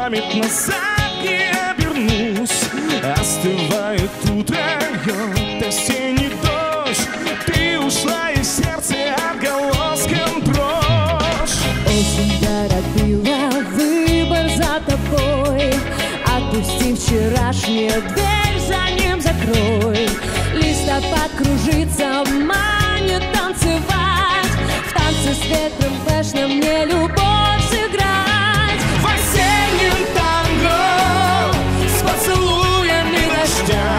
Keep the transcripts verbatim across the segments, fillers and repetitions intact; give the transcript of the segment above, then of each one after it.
память назад не обернусь. Остывает утро, льет осенний дождь. Ты ушла, и сердце отголоском прочь. Осень торопила, выбор за тобой. Отпусти вчерашнее, дверь за ним закрой. Листопад кружится, манит танцевать. В танце с ветром фэшна мне любовь сыграть. В осеннем танго с поцелуями дождя.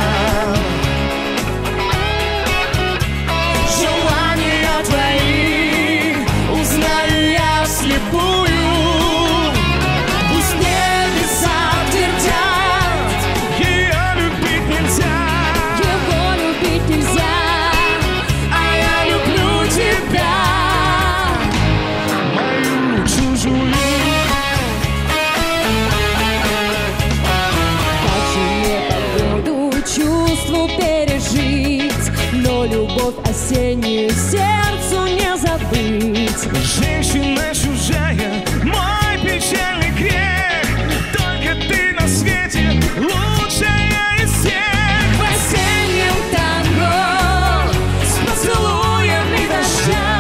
Желания твои узнаю я вслепую. Пусть небеса твердят, ее любить нельзя. Его любить нельзя, А я люблю тебя, мою чужую. как же мне погоду чувству пережить, но любовь осеннюю сердцу не забыть. Женщина чужая, мой печальный грех. Только ты на свете лучшая из всех. В осеннем танго с поцелуями дождя.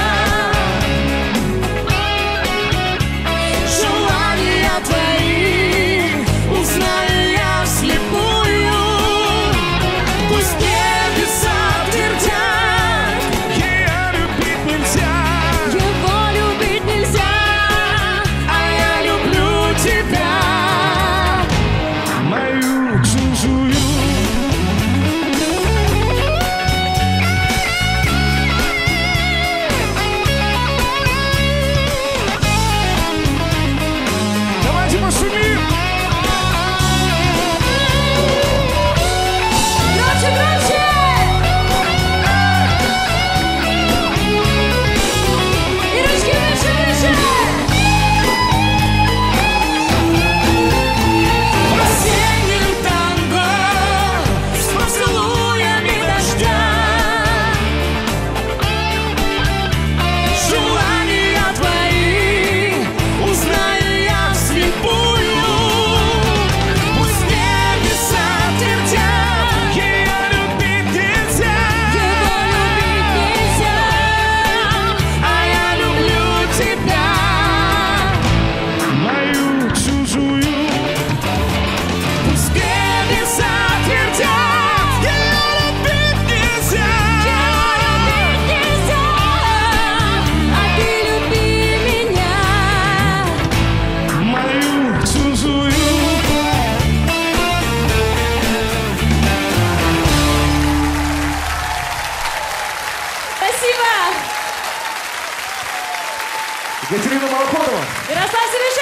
Желания твои узнаю я вслепую. Пусть небеса твердят, ее любить нельзя. Его любить нельзя, А я люблю тебя, мою чужую. Давайте пошумим. громче, громче! И ручки выше, выше! В осеннем танго с поцелуями дождя. Желания твои узнаю я вслепую. Пусть небеса твердят, ее любить нельзя. Его любить нельзя, А я люблю тебя, мою чужую. Пусть небеса твердят, ее любить нельзя. любить нельзя, а ты люби меня. Мою чужую. Спасибо! Екатерина Малоходова. Ярослав Семищук!